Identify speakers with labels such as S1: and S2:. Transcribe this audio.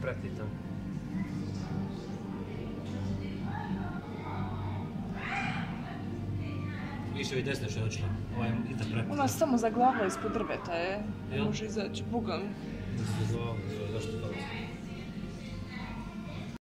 S1: prati tamo. Više ovi desne što je očila, ovaj i da prati.
S2: Ona samo zaglavila ispod drveta, je. Ne može izaći, bugam.
S1: Zaglavila.